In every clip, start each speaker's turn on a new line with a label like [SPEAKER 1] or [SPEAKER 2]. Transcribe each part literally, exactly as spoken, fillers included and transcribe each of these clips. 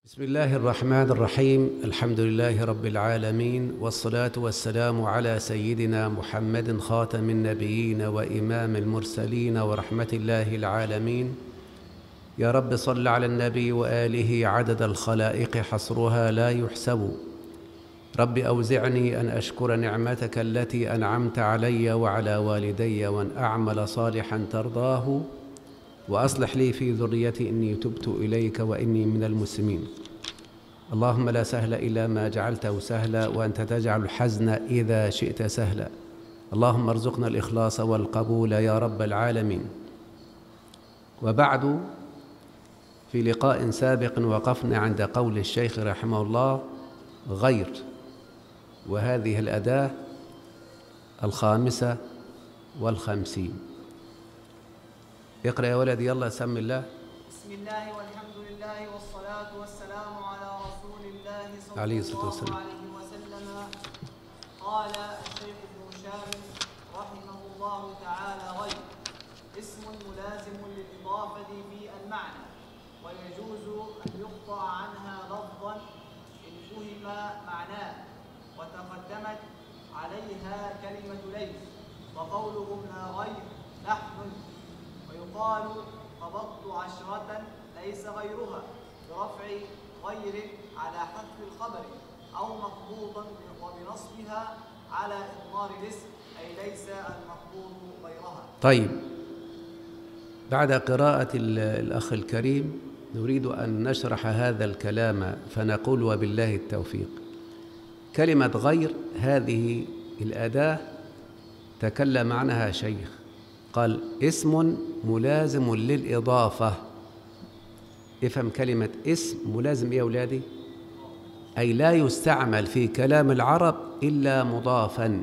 [SPEAKER 1] بسم الله الرحمن الرحيم. الحمد لله رب العالمين، والصلاة والسلام على سيدنا محمد خاتم النبيين وإمام المرسلين ورحمة الله العالمين. يا رب صل على النبي وآله عدد الخلائق حصرها لا يحسب. رب أوزعني أن أشكر نعمتك التي أنعمت علي وعلى والدي، وأن أعمل صالحا ترضاه، وأصلح لي في ذريتي إني تبت إليك وإني من المسلمين. اللهم لا سهل إلا ما جعلته سهلا، وأنت تجعل الحزن إذا شئت سهلا. اللهم ارزقنا الإخلاص والقبول يا رب العالمين. وبعد، في لقاء سابق وقفنا عند قول الشيخ رحمه الله غير، وهذه الأداة الخامسة والخمسين. اقرأ يا ولدي، يلا سم الله.
[SPEAKER 2] بسم الله والحمد لله والصلاة والسلام على رسول الله صلى
[SPEAKER 1] عليه الصلاة
[SPEAKER 2] الله
[SPEAKER 1] والسلام.
[SPEAKER 2] عليه وسلم. قال الشيخ ابن هشام رحمه الله تعالى: غير اسم ملازم للإضافة في المعنى، ويجوز أن يقطع عنها لفظا إن فهم معناه، وتقدمت عليها كلمة ليس، وقولهم لا غير لحن. ويقال قبضت عشرة ليس غيرها، برفع غير على حذف الخبر، أو مقبوضا وبنصبها على إضمار الاسم، أي ليس المقبوض غيرها.
[SPEAKER 1] طيب، بعد قراءة الأخ الكريم نريد أن نشرح هذا الكلام، فنقول وبالله التوفيق. كلمة غير هذه الأداة تكلم عنها شيخ، قال اسم ملازم للإضافة. افهم كلمة اسم ملازم يا أولادي، أي لا يستعمل في كلام العرب إلا مضافا.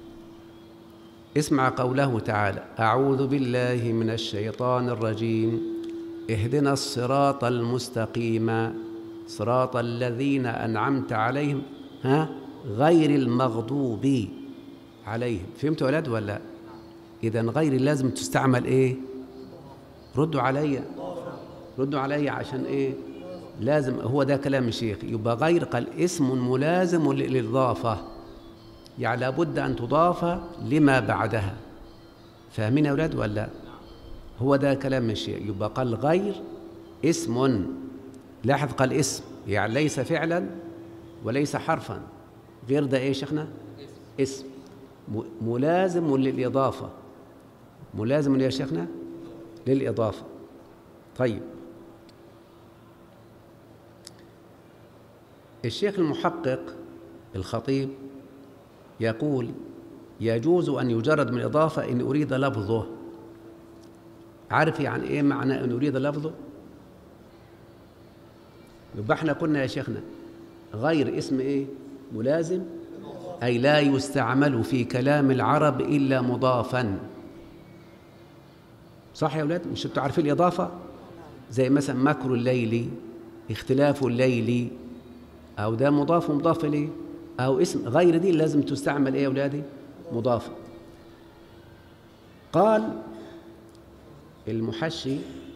[SPEAKER 1] اسمع قوله تعالى: أعوذ بالله من الشيطان الرجيم، اهدنا الصراط المستقيم صراط الذين أنعمت عليهم ها غير المغضوب عليهم. فهمتوا يا أولاد ولا؟ إذن غير لازم تستعمل إيه؟ ردوا علي ردوا علي عشان إيه؟ لازم، هو ده كلام الشيخ. يبقى غير قال اسم ملازم للإضافة، يعني لابد أن تضاف لما بعدها. فاهمين يا أولاد ولا؟ هو ده كلام الشيخ. يبقى قال غير اسم، لاحظ قال اسم، يعني ليس فعلا وليس حرفا. غير ده إيه شيخنا؟ اسم ملازم للإضافة. ملازم يا شيخنا للإضافة. طيب، الشيخ المحقق الخطيب يقول يجوز أن يجرد من الإضافة إن أريد لفظه. عارف يعني إيه معنى أن أريد لفظه؟ يبقى احنا قلنا يا شيخنا غير اسم إيه؟ ملازم، أي لا يستعمل في كلام العرب إلا مضافا. صح يا أولاد؟ مش انتوا عارفين الإضافة؟ زي مثلا مكر الليل، اختلاف الليل، أو ده مضاف ومضاف إليه. أو اسم غير دي لازم تستعمل إيه يا أولادي؟ مضافة. قال المحشي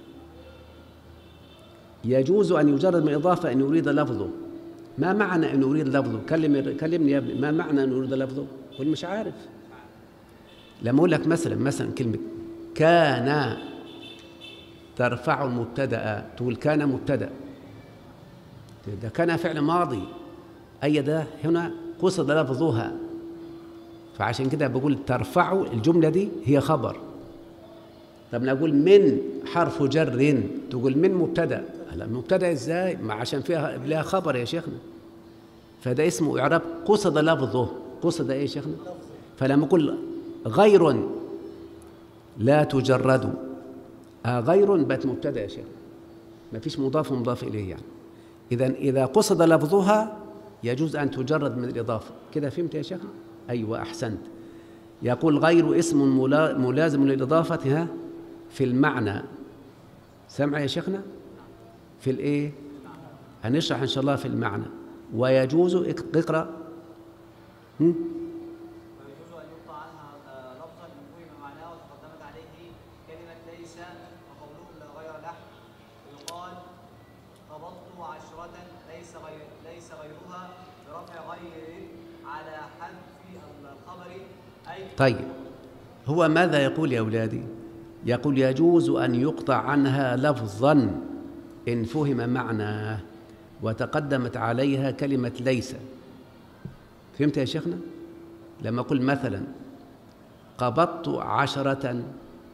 [SPEAKER 1] يجوز أن يجرد من الإضافة إن يريد لفظه. ما معنى أن يريد لفظه؟ كلم كلمني يا ابني، ما معنى أن يريد لفظه؟ قل مش عارف. لما أقول لك مثلا مثلا كلمة كان ترفع المبتدأ، تقول كان مبتدأ، ده كان فعل ماضي، أي ده هنا قصد لفظها، فعشان كده بقول ترفع الجملة دي هي خبر. طب نقول من حرف جر، تقول من مبتدأ. هلا مبتدأ ازاي؟ ما عشان فيها لها خبر يا شيخنا، فده اسمه إعراب قصد لفظه. قصد ايه يا شيخنا؟ فلما اقول غير لا تجرد، آه غير بقت مبتدأ يا شيخ، ما فيش مضاف ومضاف إليه يعني. إذن إذا قصد لفظها يجوز أن تجرد من الإضافة. كده فهمت يا شيخ؟ أيوة أحسنت. يقول غير اسم ملازم للإضافة ها في المعنى. سمع يا شيخنا؟ في الإيه؟ هنشرح إن شاء الله في المعنى. ويجوز اقرأ. هم؟
[SPEAKER 2] ويجوز أن يقطع عنها لفظا إن فهم معناه، وتقدمت عليه كلمة ليس، وقولهم لا غير لحن. ويقال قبضت عشرة ليس غير ليس غيرها برفع غير على حذف الخبر أي.
[SPEAKER 1] طيب هو ماذا يقول يا أولادي؟ يقول يجوز أن يقطع عنها لفظا إن فهم معناه وتقدمت عليها كلمة ليس. فهمت يا شيخنا؟ لما أقول مثلا قبضت عشرة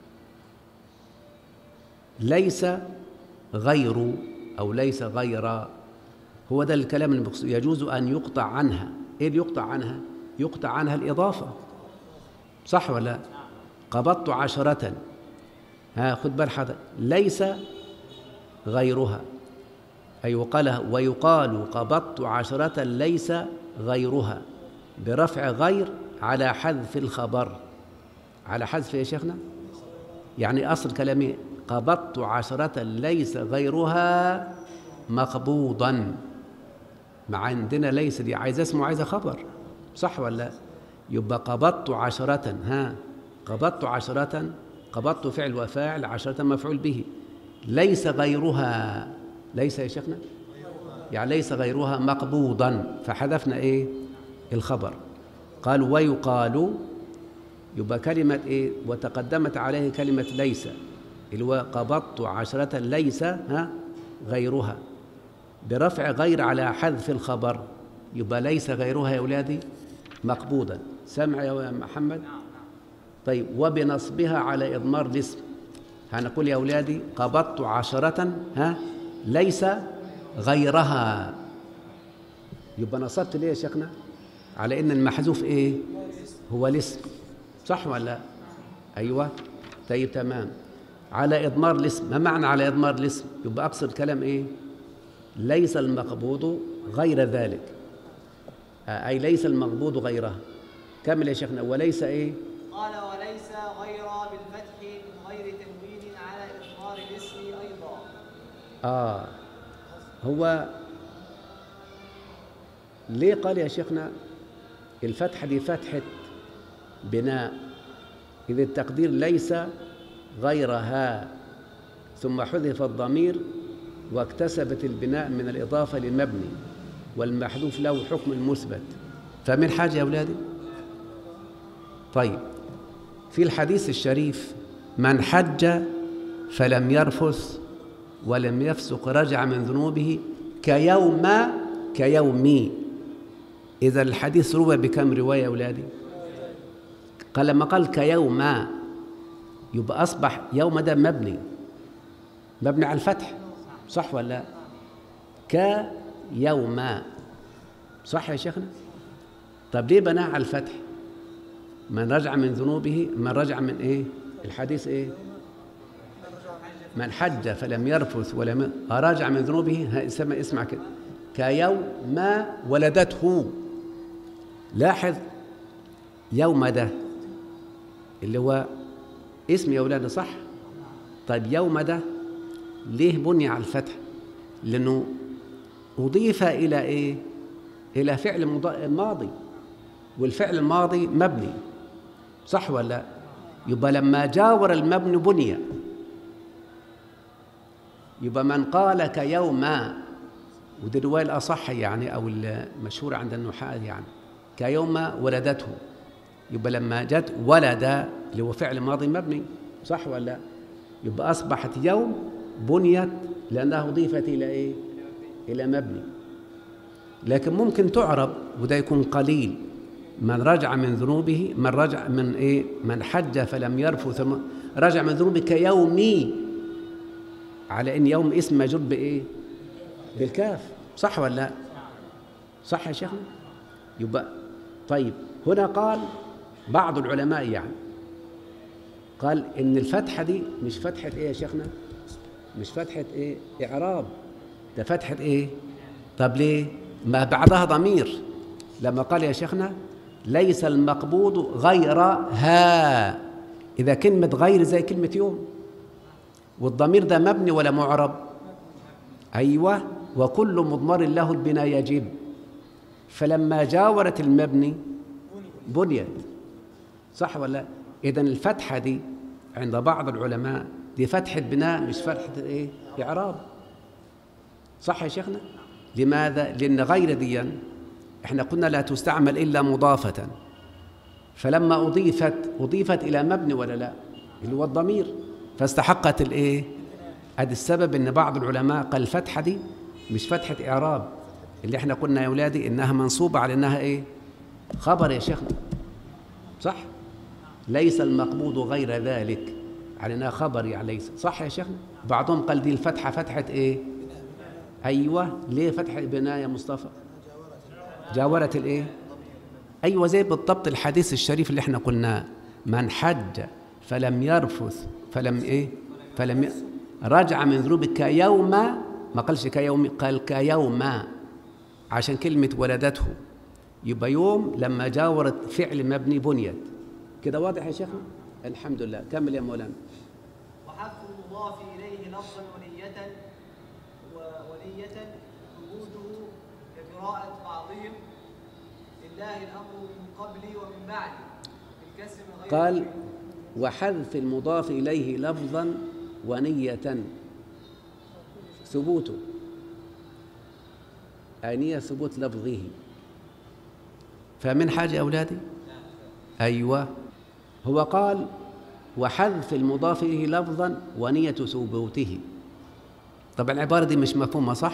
[SPEAKER 1] ليس غير أو ليس غير، هو ده الكلام المقصود. يجوز أن يقطع عنها. إيه اللي يقطع عنها؟ يقطع عنها الإضافة، صح ولا لا؟ قبضت عشرة، ها خد بال حضرتك، ليس غيرها، أي وقالها ويقال قبضت عشرة ليس غيرها برفع غير على حذف الخبر. على حذف يا شيخنا؟ يعني أصل كلامي قبضت عشرة ليس غيرها مقبوضا، مع عندنا ليس دي عايزة اسم وعايزة خبر، صح ولا لا؟ يبقى قبضت عشرة، ها قبضت عشرة، قبضت فعل وفاعل، عشرة مفعول به، ليس غيرها، ليس يا شيخنا؟ يعني ليس غيرها مقبوضا، فحذفنا ايه؟ الخبر. قال ويقال، يبقى كلمة ايه؟ وتقدمت عليه كلمة ليس، اللي هو قبضت عشرة ليس ها غيرها برفع غير على حذف الخبر، يبقى ليس غيرها يا أولادي مقبوضا. سمع يا محمد؟ طيب وبنصبها على إضمار الاسم، هنقول يا أولادي قبضت عشرة ها ليس غيرها، يبقى نصبت ليه يا شيخنا؟ على إن المحذوف إيه؟ هو الاسم، صح ولا لا؟ أيوة. طيب تمام. على إضمار الاسم، ما معنى على إضمار الاسم؟ يبقى أقصد كلام إيه؟ ليس المقبوض غير ذلك، أي ليس المقبوض غيرها. كمل يا شيخنا. وليس إيه؟
[SPEAKER 2] قال وليس غير بالفتح من غير تنوين على إضمار الاسم أيضا.
[SPEAKER 1] آه هو ليه قال يا شيخنا الفتحة دي فتحة بناء؟ إذ التقدير ليس غيرها، ثم حذف الضمير واكتسبت البناء من الإضافة للمبني، والمحذوف له حكم المثبت. فمن حاجة يا أولادي؟ طيب في الحديث الشريف من حج فلم يرفث ولم يفسق رجع من ذنوبه كيوم كيومي. إذا الحديث روى بكم رواية يا أولادي؟ قال لما قال كيوم يبقى أصبح يوم ده مبني مبني على الفتح، صح ولا لا؟ كيوم، صح يا شيخنا؟ طب ليه بناه على الفتح؟ من رجع من ذنوبه، من رجع من إيه؟ الحديث إيه؟ من حج فلم يرفث ولم راجع من ذنوبه، اسمع اسمع كده كيوم ما ولدته. لاحظ يوم ده اللي هو اسم يا أولاد، صح؟ طيب يوم ده ليه بني على الفتح؟ لأنه أضيف إلى إيه؟ إلى فعل ماضي، والفعل الماضي مبني، صح ولا لا؟ يبقى لما جاور المبني بني. يبقى من قال كيوم، ودي الرواية الأصح يعني أو المشهورة عند النحاة يعني كيوم ولدته، يبقى لما جت ولد اللي هو فعل ماضي مبني، صح ولا لا؟ يبقى أصبحت يوم بنيت لأنها أضيفت إلى إيه؟ إلى مبني. لكن ممكن تعرب وده يكون قليل، من رجع من ذنوبه، من رجع من إيه؟ من حج فلم يرفث رجع من ذنوبه كيومي، على إن يوم اسم مجرور بإيه؟ بالكاف، صح ولا لا؟ صح يا شيخنا؟ يبقى طيب هنا قال بعض العلماء يعني قال إن الفتحة دي مش فتحة إيه يا شيخنا؟ مش فتحة إيه؟ إعراب، ده فتحة إيه؟ طب ليه؟ ما بعدها ضمير، لما قال يا شيخنا ليس المقبوض غيرها، إذا كلمة غير زي كلمة يوم، والضمير ده مبني ولا معرب؟ أيوة، وكل مضمر له البناء يجب، فلما جاورت المبني بنيت، صح ولا؟ إذن الفتحة دي عند بعض العلماء دي فتحة بناء مش فتحة إيه؟ إعراب. صح يا شيخنا؟ لماذا؟ لأن غير دي احنا قلنا لا تستعمل إلا مضافة، فلما أضيفت أضيفت إلى مبني ولا لا؟ اللي هو الضمير، فاستحقت الإيه؟ هذا السبب إن بعض العلماء قال الفتحة دي مش فتحة إعراب، اللي احنا قلنا يا أولادي إنها منصوبة على إنها إيه؟ خبر يا شيخنا، صح؟ ليس المقبوض غير ذلك، على إنها خبر يعني ليس، صح يا شيخنا؟ بعضهم قال دي الفتحة فتحة إيه؟ أيوة، ليه فتحة بناء يا مصطفى؟ جاورت الإيه؟ أيوة زي بالضبط الحديث الشريف اللي احنا قلناه، من حج فلم يرفث فلم إيه؟ فلم ي... رجع من ذنوبه كيوم، ما قالش كيوم، قال كيوم، عشان كلمة ولدته، يبقى يوم لما جاورت فعل مبني بنيت. كده واضح يا شيخنا؟ الحمد لله. كمل يا مولانا.
[SPEAKER 2] وحذف المضاف إليه لفظا ونية ونية ثبوته كقراءة بعضهم لله الأمر من قبل ومن بعد بالكسر من غير
[SPEAKER 1] قال وحذف المضاف إليه لفظا ونية ثبوته، أنية ثبوت لفظه. فمن حاجة يا أولادي؟ أيوة، هو قال وحذف المضاف إليه لفظا ونية ثبوته. طبعا العبارة دي مش مفهومة، صح؟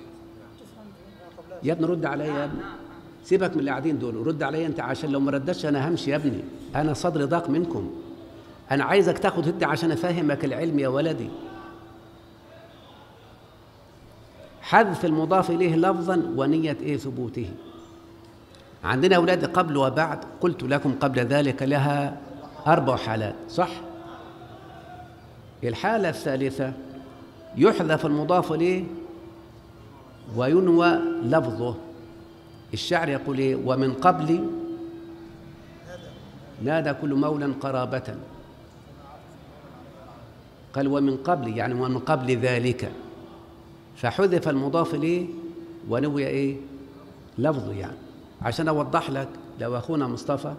[SPEAKER 1] يا ابني رد علي يا ابني، سيبك من اللي قاعدين دول، رد علي أنت، عشان لو ما ردتش أنا همشي يا ابني، أنا صدري ضاق منكم، أنا عايزك تاخد هدي عشان أفهمك العلم يا ولدي. حذف المضاف إليه لفظا ونية إيه؟ ثبوته. عندنا أولاد قبل وبعد، قلت لكم قبل ذلك لها أربع حالات، صح؟ الحالة الثالثة يحذف المضاف إليه وينوى لفظه. الشعر يقول إيه؟ ومن قبل نادى كل مولى قرابة، قال ومن قبل يعني ومن قبل ذلك، فحذف المضاف إليه ونوي إيه؟ لفظه. يعني عشان أوضح لك، لو أخونا مصطفى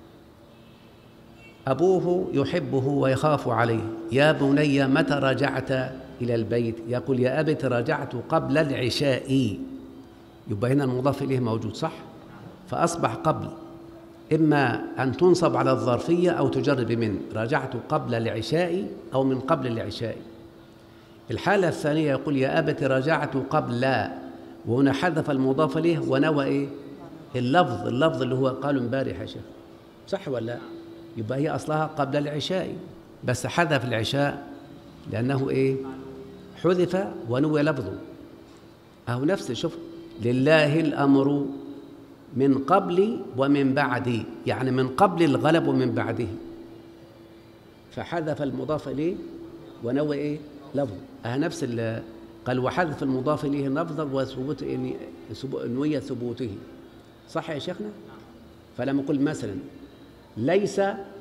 [SPEAKER 1] أبوه يحبه ويخاف عليه، يا بني متى رجعت إلى البيت؟ يقول يا أبت رجعت قبل العشاء، يبقى هنا المضاف إليه موجود، صح؟ فأصبح قبل إما أن تنصب على الظرفية أو تجر بمن، رجعت قبل العشاء أو من قبل العشاء. الحالة الثانية يقول يا أبت رجعت قبل، وهنا حذف المضاف إليه ونوى إيه؟ اللفظ، اللفظ اللي هو قالوا امبارح يا شيخ، صح ولا لا؟ يبقى هي أصلها قبل العشاء، بس حذف العشاء لأنه إيه؟ حذف ونوى لفظه. أهو نفسه، شوف، لله الأمر من قبل ومن بعد، يعني من قبل الغلب ومن بعده، فحذف المضاف إليه ونوى إيه؟ لفظه. أه نفس اللي قال وحذف المضاف إليه لفظا وثبوت نوية ثبوته، صح يا شيخنا؟ فلما أقول مثلا ليس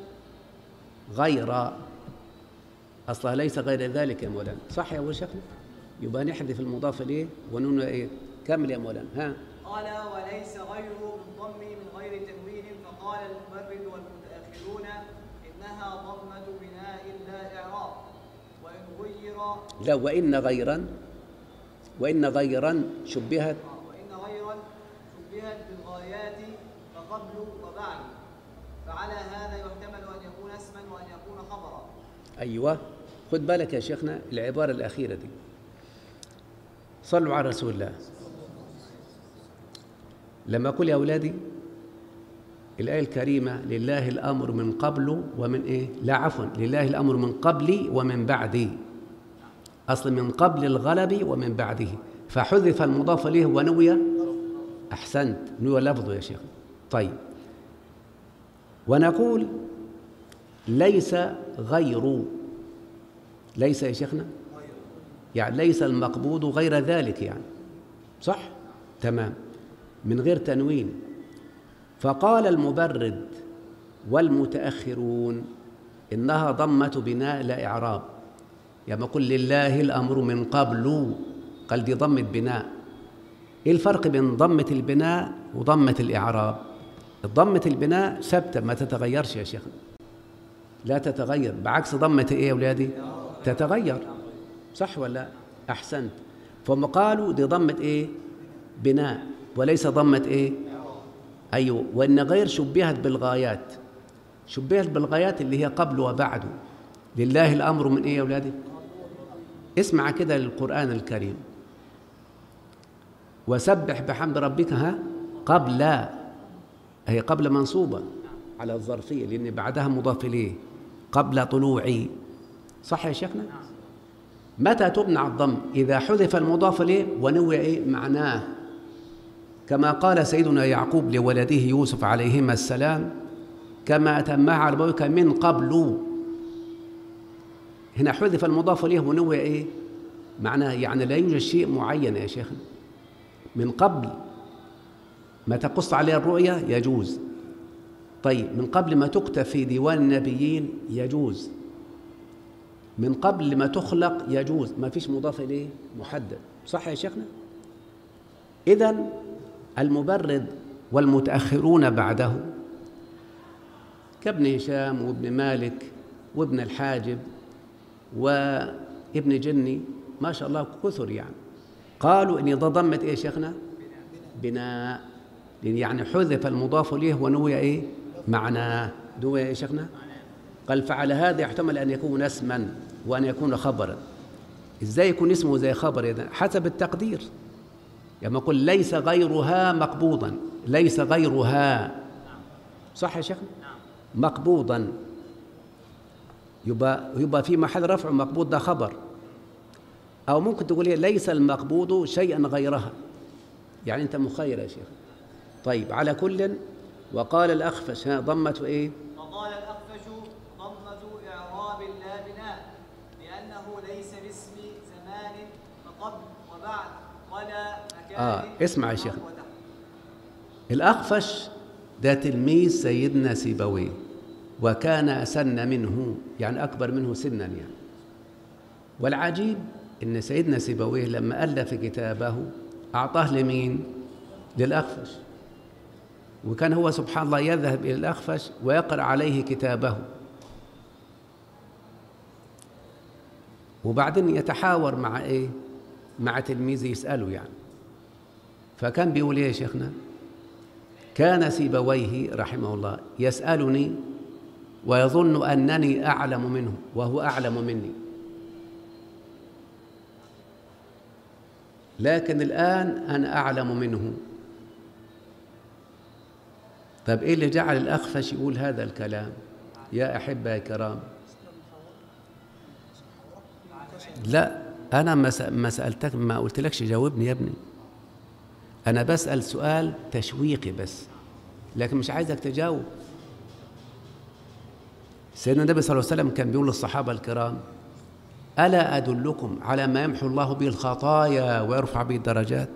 [SPEAKER 1] غير، أصلها ليس غير ذلك يا مولانا، صح يا أول شيخنا؟ يبقى نحذف المضاف إليه ونون إيه؟ كمل يا مولانا. ها
[SPEAKER 2] قال وليس غيره بالضم من غير تنوين، فقال المبرد والمتأخرون إنها ضمة بناء لا إعراب، وإن غير
[SPEAKER 1] لا وإن غيرا، وإن غيرا شبهت
[SPEAKER 2] وإن غيرا شبهت بالغايات فقبل وبعد، فعلى هذا يحتمل أن يكون اسما وأن يكون خبرا.
[SPEAKER 1] أيوة، خد بالك يا شيخنا العبارة الأخيرة دي، صلوا على رسول الله. لما أقول يا أولادي الآية الكريمة لله الأمر من قبل ومن إيه؟ لا عفوا، لله الأمر من قبل ومن بعد، أصل من قبل الغلب ومن بعده، فحذف المضاف إليه ونوي، أحسنت، نوي لفظه يا شيخ. طيب، ونقول ليس غير، ليس يا شيخنا يعني ليس المقبوض غير ذلك، يعني صح؟ تمام، من غير تنوين. فقال المبرد والمتأخرون إنها ضمة بناء لا إعراب، يعني ما قل لله الأمر من قبل، قال دي ضمة بناء. إيه الفرق بين ضمة البناء وضمة الإعراب؟ ضمة البناء ثابتة ما تتغيرش يا شيخ، لا تتغير، بعكس ضمة إيه يا أولادي؟ تتغير، صح ولا؟ أحسنت. فهم قالوا دي ضمة إيه؟ بناء وليس ضمة إيه؟ أيوه. وإن غير شبهت بالغايات، شبهت بالغايات اللي هي قبل وبعد. لله الأمر من إيه يا أولادي؟ اسمع كده للقرآن الكريم، وسبح بحمد ربك ها قبل، هي قبل منصوبة على الظرفية لأن بعدها مضاف إليه، قبل طلوعي. صح يا شيخنا؟ متى تبنى الضم؟ إذا حذف المضاف إليه ونوي إيه معناه، كما قال سيدنا يعقوب لولده يوسف عليهما السلام كما أتمها على أبويك من قبل. هنا حذف المضاف إليه ونوي إيه معناه، يعني لا يوجد شيء معين يا شيخنا. من قبل ما تقص عليه الرؤيا يجوز، طيب من قبل ما تكتب في ديوان النبيين يجوز، من قبل ما تخلق يجوز، ما فيش مضاف إليه محدد. صح يا شيخنا؟ إذن المبرد والمتأخرون بعده كابن هشام وابن مالك وابن الحاجب وابن جني ما شاء الله كثر، يعني قالوا إن ضمت إيه شيخنا؟ بناء، يعني حذف المضاف إليه ونوي إيه معناه. دوي إيه شيخنا؟ قال فعلى هذا يحتمل أن يكون اسما وأن يكون خبرا. إزاي يكون اسمه زي خبر إذا؟ حسب التقدير، يعني يقول ليس غيرها مقبوضا، ليس غيرها. صح يا شيخنا؟ مقبوضا يبقى يبقى في محل رفع مقبوض، ده خبر. أو ممكن تقول ليس المقبوض شيئا غيرها، يعني أنت مخير يا شيخ. طيب على كل، وقال الأخفش ها ضمة إيه؟
[SPEAKER 2] وقال الأخفش ضمة إعراب لا بناء، لأنه ليس باسم زمان فقبل وبعد ولا مكان.
[SPEAKER 1] آه اسمع يا شيخ، الأخفش ده تلميذ سيدنا سيبويه وكان أسن منه، يعني أكبر منه سنا يعني. والعجيب إن سيدنا سيبويه لما ألف كتابه أعطاه لمين؟ للأخفش، وكان هو سبحان الله يذهب إلى الأخفش ويقرأ عليه كتابه، وبعدين يتحاور مع إيه؟ مع تلميذه يسأله يعني. فكان بيقول إيه يا شيخنا؟ كان سيبويه رحمه الله يسألني ويظن أنني أعلم منه وهو أعلم مني، لكن الآن أنا أعلم منه. طب إيه اللي جعل الأخفش يقول هذا الكلام يا أحبة يا كرام؟ لا أنا ما سألتك، ما قلتلكش جاوبني يا ابني، أنا بسأل سؤال تشويقي بس، لكن مش عايزك تجاوب. سيدنا النبي صلى الله عليه وسلم كان بيقول للصحابة الكرام ألا أدلكم على ما يمحو الله به الخطايا ويرفع به الدرجات؟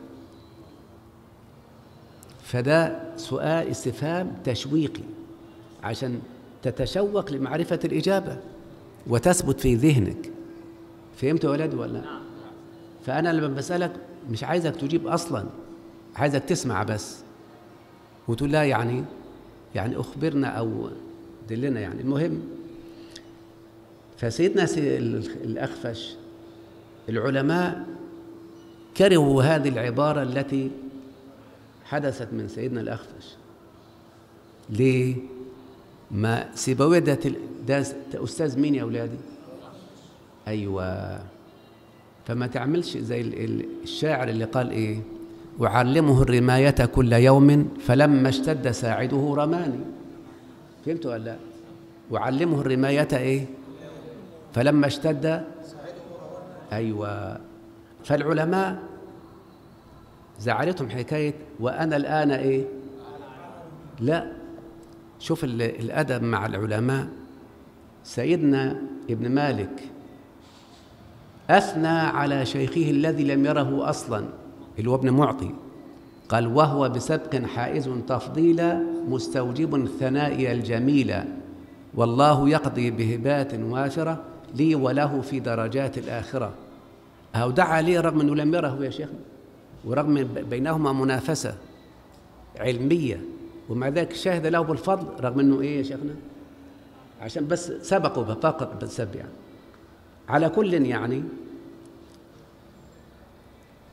[SPEAKER 1] فده سؤال استفهام تشويقي عشان تتشوق لمعرفة الإجابة وتثبت في ذهنك. فهمت يا ولد ولا؟ فأنا لما بسألك مش عايزك تجيب أصلا، عايزك تسمع بس وتقول لا يعني يعني أخبرنا أو دلنا يعني. المهم فسيدنا الأخفش العلماء كرهوا هذه العبارة التي حدثت من سيدنا الأخفش. ليه؟ ما سيبويه ده, ده أستاذ مين يا أولادي؟ أيوة. فما تعملش زي الشاعر اللي قال إيه؟ وعلمه الرماية كل يوم فلما اشتد ساعده رماني. فهمتوا ولا لا؟ وعلمه الرماية إيه؟ فلما اشتد. أيوة. فالعلماء زعلتهم حكاية وأنا الآن إيه؟ لا، شوف الأدب مع العلماء. سيدنا ابن مالك أثنى على شيخه الذي لم يره أصلا اللي هو ابن معطي، قال وهو بسبق حائز تفضيلا مستوجب ثنائي الجميلة والله يقضي بهبات وافرة لي وله في درجات الآخرة. أو دعا لي رغم أنه لم يره يا شيخنا، ورغم بينهما منافسة علمية، ومع ذلك شاهد له بالفضل رغم أنه إيه يا شيخنا؟ عشان بس سبقوا فقط بالسب يعني. على كل يعني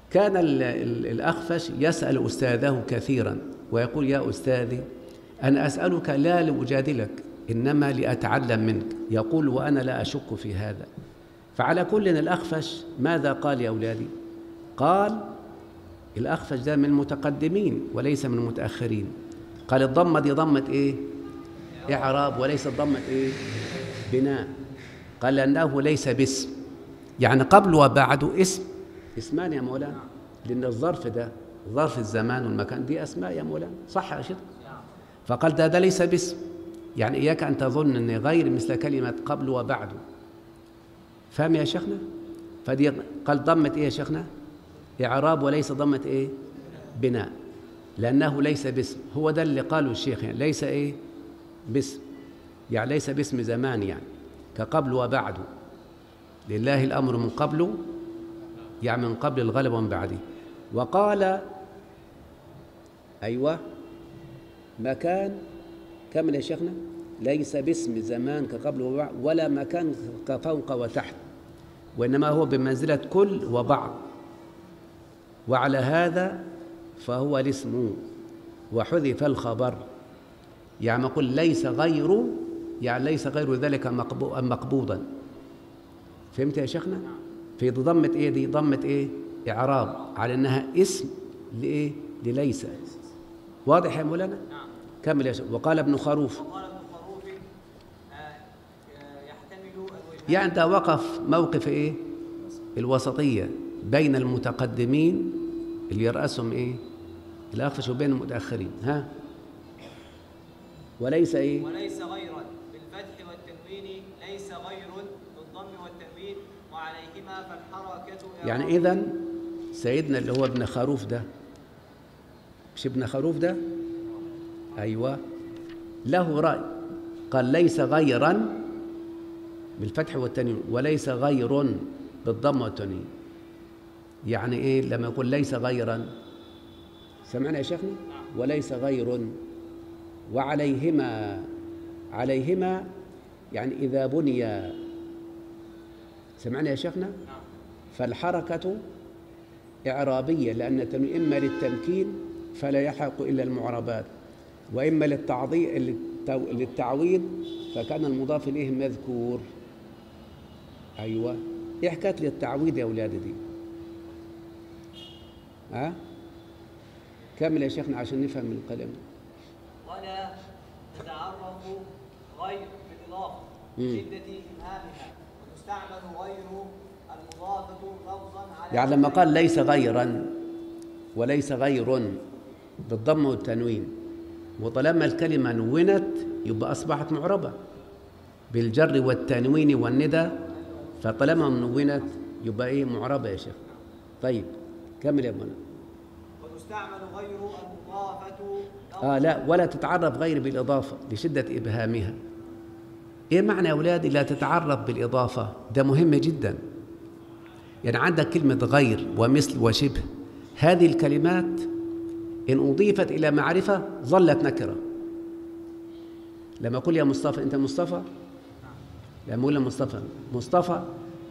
[SPEAKER 1] كان ال ال الأخفش يسأل أستاذه كثيرا ويقول يا أستاذي أنا أسألك لا لأجادلك إنما لأتعلم منك، يقول وأنا لا أشك في هذا. فعلى كل الأخفش ماذا قال يا أولادي؟ قال الأخفش ده من المتقدمين وليس من المتأخرين. قال الضمة دي ضمة إيه؟ إعراب وليس ضمة إيه؟ بناء. قال لأنه ليس باسم، يعني قبل وبعده اسم، اسمان يا مولانا، لأن الظرف ده ظرف الزمان والمكان دي أسماء يا مولانا، صح يا شيخ؟ فقال ده, ده ليس باسم، يعني إياك أن تظن أن غير مثل كلمة قبل وبعده. فهم يا شيخنا؟ فدي قال ضمة إيه يا شيخنا؟ إعراب وليس ضمة إيه؟ بناء، لأنه ليس باسم. هو ده اللي قاله الشيخ، يعني ليس إيه؟ باسم، يعني ليس باسم زمان، يعني كقبل وبعده. لله الأمر من قبله، يعني من قبل الغلب ومن بعده. وقال أيوة مكان كمل يا شيخنا، ليس باسم زمان كقبل وبعد ولا مكان كفوق وتحت، وإنما هو بمنزلة كل وبعض. وعلى هذا فهو الاسم وحذف الخبر، يعني نقول ليس غير، يعني ليس غير ذلك مقبوضا. فهمت يا شيخنا؟ في ضمة ايه دي؟ ضمة ايه؟ إعراب على انها اسم لايه؟ لليس. واضح يا مولانا؟ كمل يا شيخ. وقال ابن خروف يعني ده وقف موقف ايه؟ الوسطية بين المتقدمين اللي يرأسهم ايه؟ الأخفش وبين المتأخرين. ها؟ وليس ايه؟
[SPEAKER 2] وليس غيرا بالفتح والتنوين، ليس غير بالضم والتنوين وعليهما فالحركة.
[SPEAKER 1] يعني إذن سيدنا اللي هو ابن خروف ده، مش ابن خروف ده؟ أيوة، له رأي، قال ليس غيرا بالفتح والتنوين وليس غير بالضم والتنوين. يعني إيه لما يقول ليس غيرا؟ سمعنا يا شيخنا؟ وليس غير وعليهما، عليهما يعني إذا بني، سمعنا يا شيخنا؟ فالحركة إعرابية، لأن التنوين إما للتمكين فلا يحق إلا المعربات، وإما للتعضيد للتعويض فكان المضاف إليه مذكور. أيوة، إيه حكاية للتعويض يا أولادي دي؟ ها؟ أه؟ كمل يا شيخنا عشان نفهم الكلام.
[SPEAKER 2] ولا تتعرف غير بالإضافة لشدة إبهامها، وتستعمل غير المضافة لفظا على،
[SPEAKER 1] يعني لما قال ليس غيرا وليس غير بالضم والتنوين، وطالما الكلمة نونت يبقى أصبحت معربة بالجر والتنوين والندى، فطالما نونت يبقى إيه؟ معربة يا شيخ. طيب كمل يا ابونا.
[SPEAKER 2] وتستعمل غير المضافة
[SPEAKER 1] آه لا، ولا تتعرف غير بالإضافة لشدة إبهامها. إيه معنى يا أولادي لا تتعرف بالإضافة؟ ده مهم جدا. يعني عندك كلمة غير ومثل وشبه، هذه الكلمات إن أضيفت إلى معرفة ظلت نكرة. لما أقول يا مصطفى، أنت مصطفى؟ لما أقول يا مصطفى، مصطفى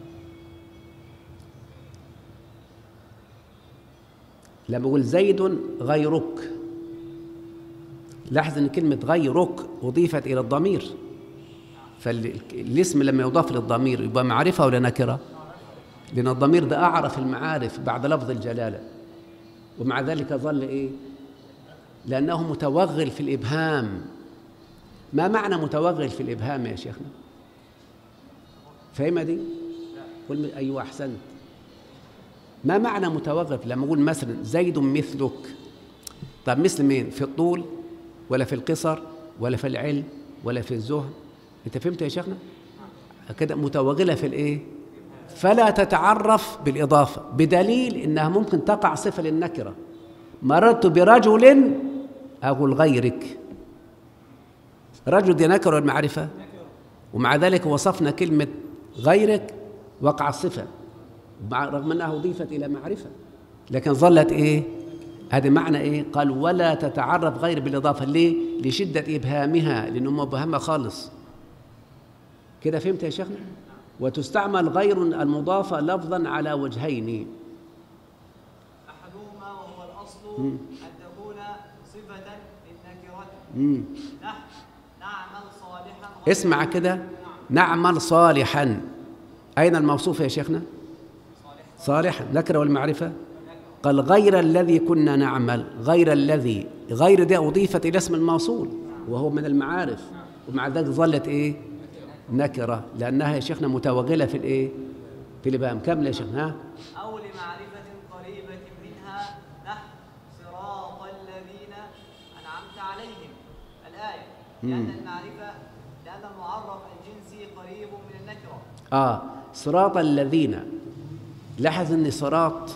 [SPEAKER 1] لما أقول زيد غيرك، لاحظ أن كلمة غيرك أضيفت إلى الضمير، فالاسم لما يضاف للضمير يبقى معرفة ولا نكرة؟ لأن الضمير ده أعرف المعارف بعد لفظ الجلالة، ومع ذلك ظل إيه؟ لأنه متوغل في الإبهام. ما معنى متوغل في الإبهام يا شيخنا؟ فاهمة دي؟ قل أيوة أحسنت. ما معنى متوغل؟ لما أقول مثلا زيد مثلك، طب مثل مين؟ في الطول ولا في القصر ولا في العلم ولا في الزهد؟ أنت فهمت يا شيخنا؟ كده متوغلة في الإيه؟ فلا تتعرف بالإضافة، بدليل إنها ممكن تقع صفة للنكرة. مررت برجل أقول غيرك، رجل دي نكرة المعرفة، ومع ذلك وصفنا كلمة غيرك وقع الصفة رغم أنها أضيفت إلى معرفة، لكن ظلت إيه؟ هذا معنى إيه؟ قال ولا تتعرف غير بالإضافة. ليه؟ لشدة إبهامها، لأنه مبهمة خالص. كده فهمت يا شيخنا؟ وتستعمل غير المضافة لفظا على وجهين.
[SPEAKER 2] أن تكون صفة للنكرة
[SPEAKER 1] مم.
[SPEAKER 2] نحن نعمل صالحا
[SPEAKER 1] اسمع كده، نعمل صالحا، أين الموصوف يا شيخنا؟ صالحا نكرة والمعرفة. قال غير الذي كنا نعمل، غير الذي، غير دي أضيفت إلى اسم الموصول وهو من المعارف، ومع ذلك ظلت إيه؟ نكرة، لأنها يا شيخنا متوغلة في الإيه؟ في الإبهام. كمل يا شيخنا. ها؟
[SPEAKER 2] أو لمعرفة قريبة منها نحن صراط الذين أنعمت عليهم الآية، لأن المعرفة لأن المعرف الجنسي قريب من النكرة.
[SPEAKER 1] آه صراط الذين، لاحظ أن صراط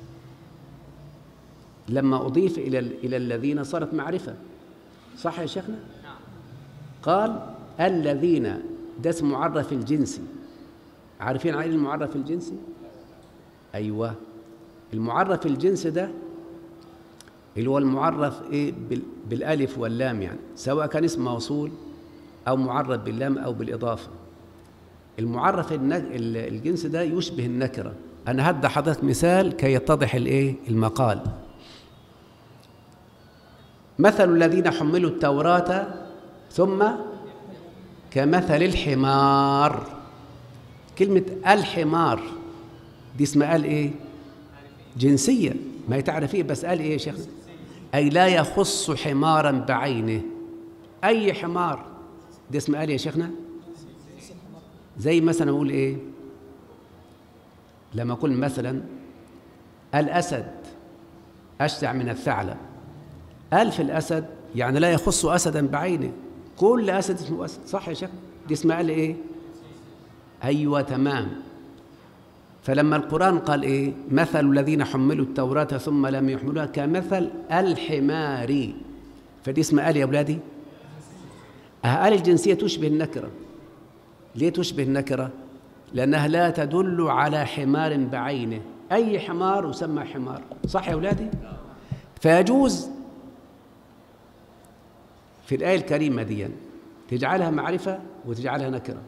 [SPEAKER 1] لما أضيف إلى إلى الذين صارت معرفة، صح يا شيخنا؟
[SPEAKER 2] نعم.
[SPEAKER 1] قال الذين، ده اسم معرف الجنسي. عارفين عن المعرف الجنسي؟ أيوة، المعرف الجنسي ده اللي هو المعرف إيه بالألف واللام، يعني سواء كان اسم موصول أو معرف باللام أو بالإضافة. المعرف الجنسي ده يشبه النكرة. أنا هدي حضرتك مثال كي يتضح الإيه المقال. مثل الذين حملوا التوراة ثم كمثل الحمار. كلمة الحمار دي اسمها قال إيه؟ جنسية، ما يتعرفيه، بس قال إيه يا شيخ؟ أي لا يخص حمارا بعينه. أي حمار دي اسمها قال يا شيخنا؟ زي مثلا أقول إيه؟ لما أقول مثلا الأسد أشجع من الثعلب، ألف الأسد يعني لا يخص أسدا بعينه، كل أسد اسمه أسد، صح يا شيخ؟ دي اسمها قال إيه؟ أيوة تمام. فلما القرآن قال إيه؟ مثل الذين حملوا التوراة ثم لم يحملوها كمثل الحمار، فدي اسمها قال يا أولادي؟ قال الجنسية تشبه النكرة. ليه تشبه النكرة؟ لأنها لا تدل على حمار بعينه، أي حمار يسمى حمار، صح يا أولادي؟ فيجوز في الآية الكريمة دي تجعلها معرفة وتجعلها نكرة،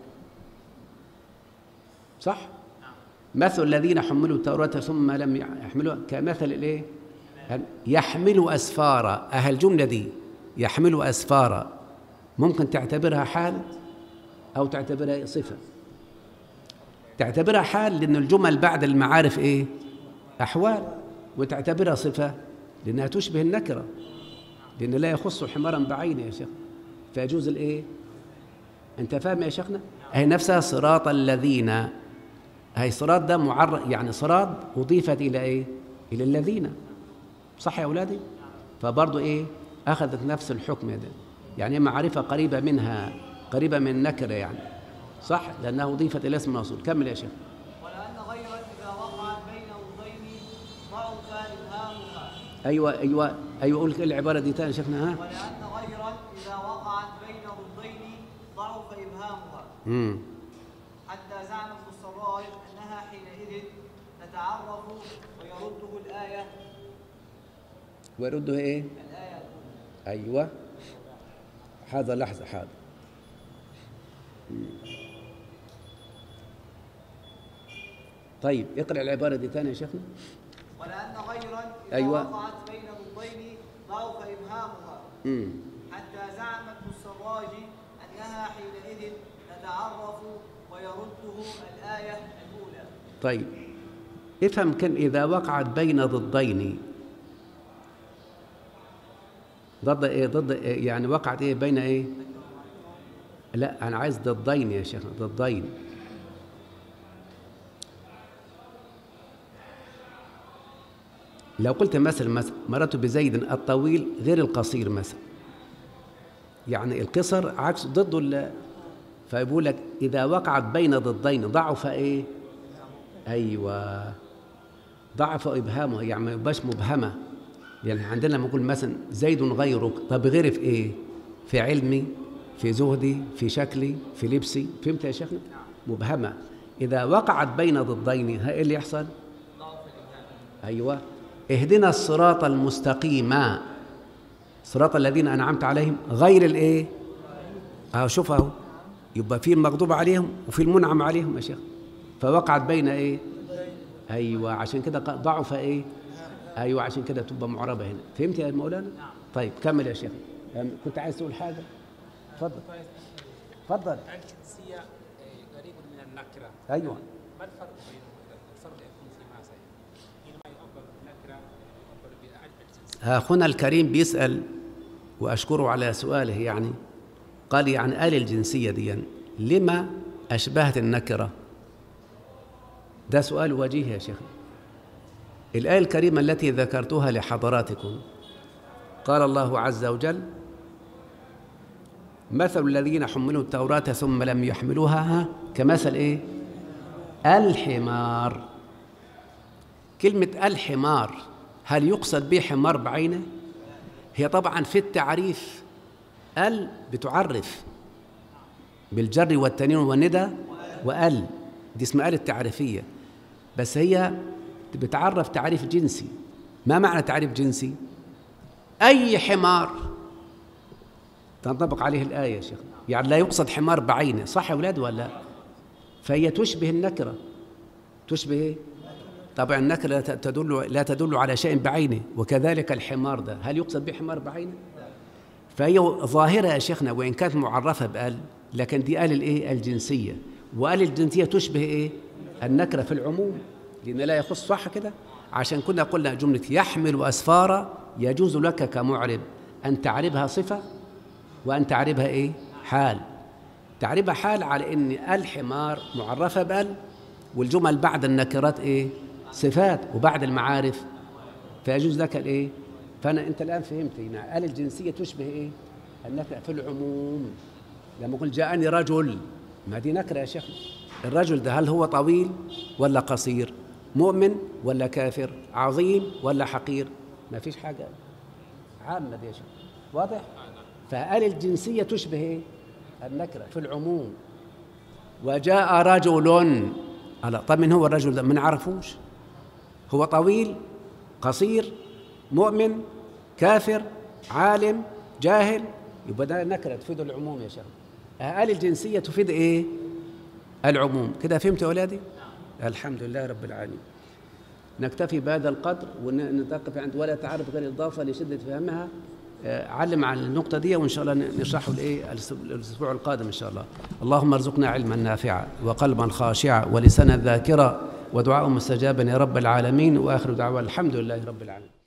[SPEAKER 1] صح؟ مثل الذين حملوا التوراة ثم لم يحملوها كمثل الإيه؟ يحملوا أسفارا. أهل الجملة دي يحملوا أسفارا ممكن تعتبرها حال أو تعتبرها صفة. تعتبرها حال لأن الجمل بعد المعارف إيه؟ أحوال، وتعتبرها صفة لأنها تشبه النكرة، لأن لا يخص حمارا بعينه يا شيخ، فيجوز الإيه؟ أنت فاهم يا شيخنا؟ هي نفسها صراط الذين، هي صراط ده معرف، يعني صراط أضيفت إلى إيه؟ إلى الذين، صح يا أولادي؟ فبرضو إيه؟ أخذت نفس الحكم ده، يعني معرفة قريبة منها، قريبة من النكرة يعني، صح؟ لأنها أضيفت إلى اسم الموصول. كمل يا شيخ.
[SPEAKER 2] ولأن غير إذا وقعت بين لفظين ضعف إبهامها.
[SPEAKER 1] أيوة أيوة أيوة قول العبارة دي تاني شيخنا. ها؟
[SPEAKER 2] ولأن غيرا إذا وقعت بين ضدين ضعف إبهامها.
[SPEAKER 1] امم
[SPEAKER 2] حتى زعم ابن السراج أنها حينئذ تتعرف ويرده الآية.
[SPEAKER 1] ويرده إيه؟
[SPEAKER 2] الآية
[SPEAKER 1] أيوة، هذا لحظة حاضر. طيب اقرأ العبارة دي تاني يا شيخنا.
[SPEAKER 2] ولأن غيرا إذا
[SPEAKER 1] أيوة.
[SPEAKER 2] وقعت بين ضدين ضعف إبهامها.
[SPEAKER 1] امم
[SPEAKER 2] حتى زعم ابن السراج أنها حينئذ تتعرف ويرده الآية الأولى.
[SPEAKER 1] طيب افهم، كم إذا وقعت بين ضدين، ضد إيه؟ ضد إيه؟ يعني وقعت إيه بين إيه؟ لا أنا عايز ضدين يا شيخ، ضدين. لو قلت مثلا مثلا مررت بزيد الطويل غير القصير مثلا، يعني القصر عكس ضده ال، فيقول لك إذا وقعت بين ضدين ضعف إيه؟ أيوة، ضعف إبهامه، يعني ما يبقاش مبهمة. يعني عندنا لما نقول مثلا زيد غيرك، طب غير في إيه؟ في علمي، في زهدي، في شكلي، في لبسي، فهمت يا شيخنا؟ مبهمة. إذا وقعت بين ضدين إيه اللي يحصل؟ أيوة، اهدنا الصراط المستقيم صراط الذين أنعمت عليهم غير الإيه؟ أهو شوف أهو، يبقى في المغضوب عليهم وفي المنعم عليهم يا شيخ، فوقعت بين إيه؟ أيوة، عشان كده ضعف إيه؟ ايوه عشان كده تبقى معربه هنا. فهمت يا مولانا؟
[SPEAKER 2] نعم.
[SPEAKER 1] طيب كمل يا شيخ. كنت عايز تقول حاجه؟ اتفضل. اتفضل.
[SPEAKER 3] الجنسية قريب من النكرة.
[SPEAKER 1] ايوه.
[SPEAKER 3] ما الفرق بين الفرق يكون في ماذا؟ حينما يعبر بالنكرة يعبر بالجنسية.
[SPEAKER 1] اخونا الكريم بيسال واشكره على سؤاله، يعني قال يعني آل الجنسيه دي لما اشبهت النكره؟ ده سؤال وجيه يا شيخ. الآية الكريمة التي ذكرتها لحضراتكم قال الله عز وجل: مثل الذين حملوا التوراة ثم لم يحملوها كمثل إيه؟ الحمار. كلمة الحمار هل يقصد به حمار بعينه؟ هي طبعا في التعريف ال بتعرف بالجر والتنوين والندى، وال دي اسمها ال التعريفية، بس هي بتعرف تعريف جنسي. ما معنى تعريف جنسي؟ أي حمار تنطبق عليه الآية يا شيخ، يعني لا يقصد حمار بعينه، صح يا أولاد ولا؟ فهي تشبه النكرة. تشبه إيه؟ طبعا النكرة لا تدل لا تدل على شيء بعينه، وكذلك الحمار ده هل يقصد به حمار بعينه؟ فهي ظاهرة يا شيخنا وإن كانت معرفة بآل، لكن دي آل الإيه؟ الجنسية. وآل الجنسية تشبه إيه؟ النكرة في العموم، لأن لا يخص، صح كده؟ عشان كنا قلنا جملة يحمل أسفارا يجوز لك كمعرب أن تعربها صفة وأن تعربها إيه؟ حال. تعربها حال على أن الحمار معرفة بال، والجمل بعد النكرات إيه؟ صفات، وبعد المعارف فيجوز لك الإيه؟ فأنا أنت الآن فهمت هنا آل الجنسية تشبه إيه؟ النكرة في العموم. لما قل جاءني رجل، ما دي نكرة يا شيخ. الرجل ده هل هو طويل ولا قصير؟ مؤمن ولا كافر؟ عظيم ولا حقير؟ ما فيش حاجة عامة دي يا شيخ، واضح؟ فآل الجنسية تشبه إيه؟ النكرة في العموم. وجاء رجل، ألا طب من هو الرجل ده؟ ما نعرفوش، هو طويل قصير مؤمن كافر عالم جاهل، يبقى ده نكرة تفيد العموم يا شيخ. آل الجنسية تفيد إيه؟ العموم. كده فهمت يا أولادي؟ الحمد لله رب العالمين. نكتفي بهذا القدر ونتوقف عند ولا تعرف غير الإضافة لشدة فهمها. علم على النقطة دي وإن شاء الله نشرحه الإيه الأسبوع القادم إن شاء الله. اللهم ارزقنا علما نافعا وقلبا خاشعا ولسانا ذاكرا ودعاء مستجابا يا رب العالمين. وآخر دعوة الحمد لله رب العالمين.